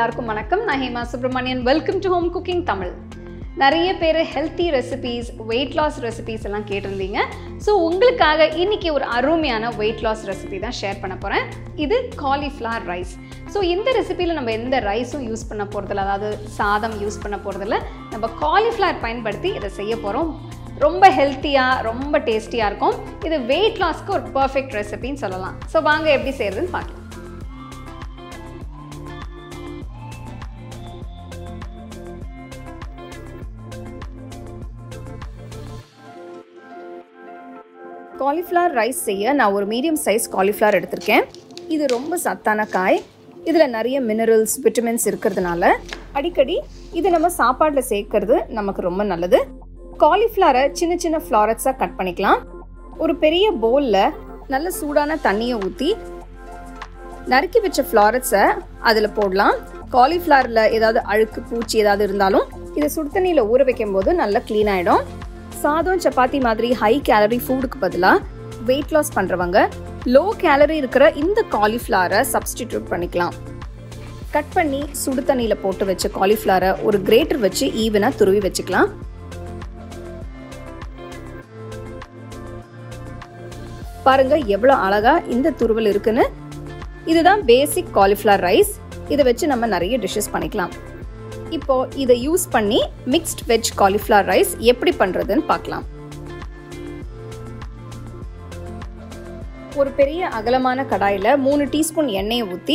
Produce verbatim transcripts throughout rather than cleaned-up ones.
எல்லாருக்கும் வணக்கம். நான் Hema Subramanian. Welcome to Home Cooking Tamil. நிறைய பேர் healthy recipes, weight loss recipes எல்லாம் கேட்டிருந்தீங்க. ஸோ உங்களுக்காக இன்னைக்கு ஒரு அருமையான வெயிட் லாஸ் ரெசிபி தான் ஷேர் பண்ண போகிறேன். இது காலிஃப்ளவர் ரைஸ். ஸோ இந்த ரெசிபியில் நம்ம எந்த ரைஸும் யூஸ் பண்ண போகிறதில்ல, அதாவது சாதம் யூஸ் பண்ண போகிறதில்ல. நம்ம காலிஃப்ளவர் பயன்படுத்தி இதை செய்ய போகிறோம். ரொம்ப ஹெல்த்தியாக, ரொம்ப டேஸ்டியாக இருக்கும். இது வெயிட் லாஸ்க்கு ஒரு பர்ஃபெக்ட் ரெசிபின்னு சொல்லலாம். ஸோ வாங்க எப்படி செய்கிறதுன்னு பார்க்கலாம். காலிஃப்ளவர் ரைஸ் செய்ய நான் ஒரு மீடியம் சைஸ் காலிஃப்ளவர் எடுத்திருக்கேன். இது ரொம்ப சத்தான காய். இதில் நிறைய மினரல்ஸ், விட்டமின்ஸ் இருக்கிறதுனால அடிக்கடி இது நம்ம சாப்பாட்டில் சேர்க்கறது நமக்கு ரொம்ப நல்லது. காலிஃப்ளவரை சின்ன சின்ன ஃப்ளாரட்ஸாக கட் பண்ணிக்கலாம். ஒரு பெரிய பவுலில் நல்ல சூடான தண்ணியை ஊற்றி நறுக்கி வச்ச ஃப்ளாரட்ஸை அதில் போடலாம். காலிஃப்ளவரில் ஏதாவது அழுக்கு, பூச்சி ஏதாவது இருந்தாலும் இதை சுடு தண்ணியில் ஊற வைக்கும் போது நல்லா க்ளீன் ஆகிடும். சாதம், சப்பாத்தி மாதிரி ஹை கேலரி ஃபுட்டுக்கு பதிலாக வெயிட் லாஸ் பண்ணுறவங்க லோ கேலரி இருக்கிற இந்த காலிஃப்ளவரை சப்ஸ்டிடியூட் பண்ணிக்கலாம். கட் பண்ணி சுடு தண்ணியில் போட்டு வச்ச காலிஃப்ளவரை ஒரு கிரேட்டர் வச்சு ஈவனாக துருவி வச்சுக்கலாம். பாருங்க எவ்வளோ அழகா இந்த துருவல் இருக்குன்னு. இதுதான் பேசிக் காலிஃப்ளவர் ரைஸ். இதை வச்சு நம்ம நிறைய டிஷ்ஷஸ் பண்ணிக்கலாம். இப்போ இதை யூஸ் பண்ணி மிக்ஸ்ட் வெஜ் காலிஃப்ளவர் ரைஸ் எப்படி பண்றதுன்னு பார்க்கலாம். ஒரு பெரிய அகலமான கடாயில மூணு டீஸ்பூன் எண்ணெயை ஊற்றி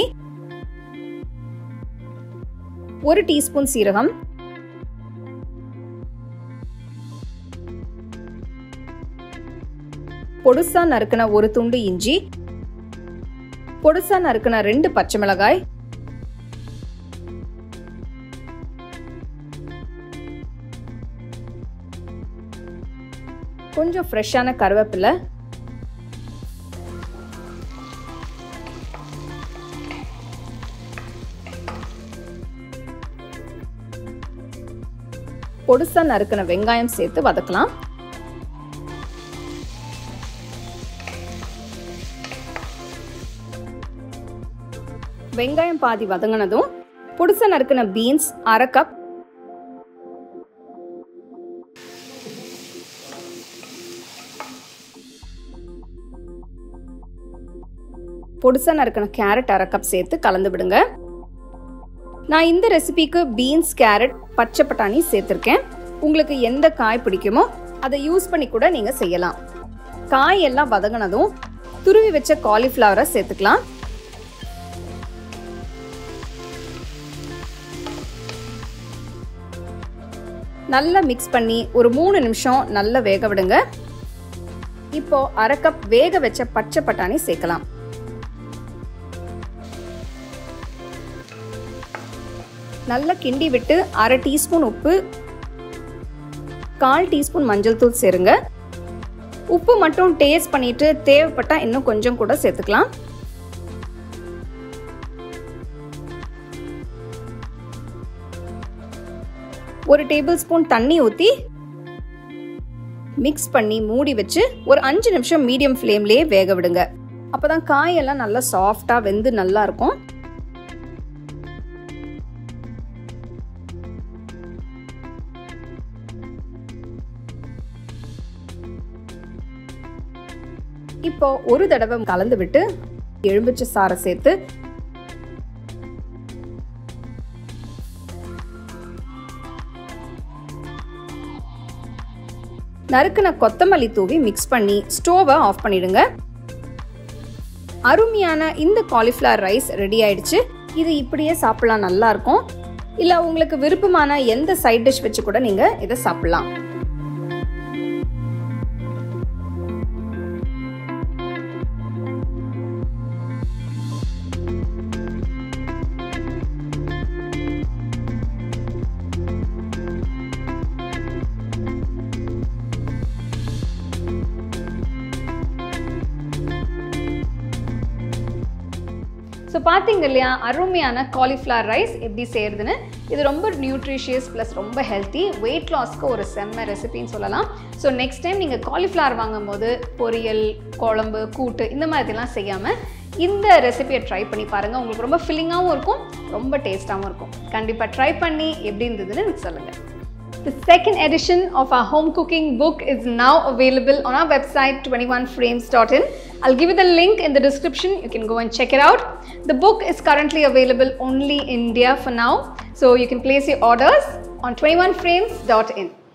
ஒரு டீஸ்பூன் சீரகம், பொடுசா நறுக்கின ஒரு துண்டு இஞ்சி, பொடுசா நறுக்கின ரெண்டு பச்சை மிளகாய், கொஞ்சம் ஃப்ரெஷ்ஷான கருவேப்பிலை, பொடுசா நறுக்கின வெங்காயம் சேர்த்து வதக்கலாம். வெங்காயம் பாதி வதங்கினதும் பொடுசா நறுக்கின பீன்ஸ் அரை கப், பொடுசா நறுக்கின கேரட் அரை கப் சேர்த்து கலந்து விடுங்க. நான் இந்த ரெசிபிக்கு பீன்ஸ், கேரட், பச்சை பட்டாணி சேர்த்திருக்கேன். உங்களுக்கு எந்த காய் பிடிக்குமோ அதை யூஸ் பண்ணி கூட நீங்க செய்யலாம். காய் எல்லாம் வதங்கினதும் துருவி வச்ச காலிஃப்ளவரை சேர்த்துக்கலாம். நல்லா மிக்ஸ் பண்ணி ஒரு மூணு நிமிஷம் நல்லா வேக விடுங்க. இப்போ அரை கப் வேக வச்ச பச்சை பட்டாணி சேர்க்கலாம். நல்லா கிண்டி விட்டு அரை டீஸ்பூன் உப்பு, கால் டீஸ்பூன் மஞ்சள் தூள் சேருங்க. உப்பு மட்டும் டேஸ்ட் பண்ணிட்டு தேவைப்பட்டா இன்னும் கொஞ்சம் கூட சேர்த்துக்கலாம். ஒரு டேபிள் ஸ்பூன் தண்ணி ஊற்றி மிக்ஸ் பண்ணி மூடி வச்சு ஒரு அஞ்சு நிமிஷம் மீடியம் ஃப்ளேம்லயே வேக விடுங்க. அப்பதான் காயெல்லாம் நல்லா சாஃப்டா வெந்து நல்லா இருக்கும். இப்போ ஒரு தடவை கலந்து விட்டு எலுமிச்சை சாறை சேர்த்து நறுக்கின கொத்தமல்லி தூவி மிக்ஸ் பண்ணி ஸ்டோவை ஆஃப் பண்ணிடுங்க. அருமையான இந்த காலிஃப்ளவர் ரைஸ் ரெடி ஆயிடுச்சு. இது இப்படியே சாப்பிடலாம், நல்லா இருக்கும். இல்ல உங்களுக்கு விருப்பமான எந்த சைட் டிஷ் வச்சு கூட நீங்க இதை சாப்பிடலாம். ஸோ பார்த்தீங்க இல்லையா, அருமையான காலிஃப்ளவர் ரைஸ் எப்படி செய்யறதுன்னு. இது ரொம்ப நியூட்ரிஷியஸ் ப்ளஸ் ரொம்ப ஹெல்த்தி, வெயிட் லாஸ்க்கு ஒரு செம்ம ரெசிபின்னு சொல்லலாம். ஸோ நெக்ஸ்ட் டைம் நீங்கள் காலிஃப்ளவர் வாங்கும் போது பொரியல், குழம்பு, கூட்டு இந்த மாதிரிலாம் செய்யாமல் இந்த ரெசிபியை ட்ரை பண்ணி பாருங்கள். உங்களுக்கு ரொம்ப ஃபில்லிங்காகவும் இருக்கும், ரொம்ப டேஸ்ட்டாகவும் இருக்கும். கண்டிப்பாக ட்ரை பண்ணி எப்படி இருந்ததுன்னு எனக்கு சொல்லுங்கள். The second edition of our home cooking book is now available on our website twenty-one frames dot in. I'll give you the link in the description. You can go and check it out. The book is currently available only in India for now, so you can place your orders on twenty-one frames dot in.